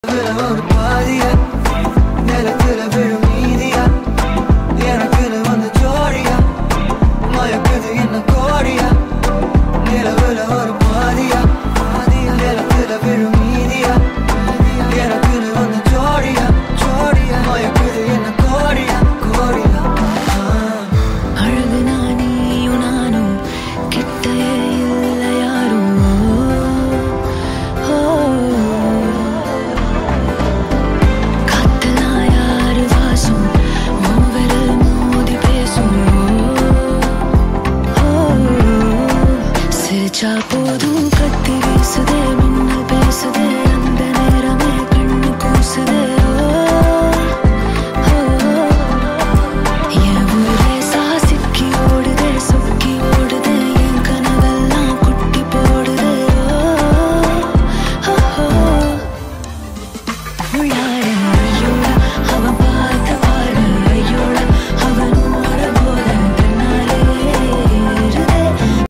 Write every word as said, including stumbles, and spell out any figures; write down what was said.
ஒரு பாதியா நிலத்துல விழும் நீதியா எனக்குன்னு வந்து ஜோடியா மயக்குது என்ன கோடியா நிலவுல ஒரு பாதியா நிலத்துல விழும் நீதியா எனக்குன்னு வந்து ஜோடியா ஜோடியா மயக்குது என்ன கோடியா கோடியா அழகு நானியும் நானும் கிட்டே இல்ல யாரும் போதும் கத்தி வீசுதே மின்னல் பேசுதே அந்த நேரமே கண்ணு கூசுதே என் ஊரே சாசிக்கி ஓடுதே சொக்கி ஓடுதே என் கனவெல்லாம் குட்டி போடுதே உள்ளார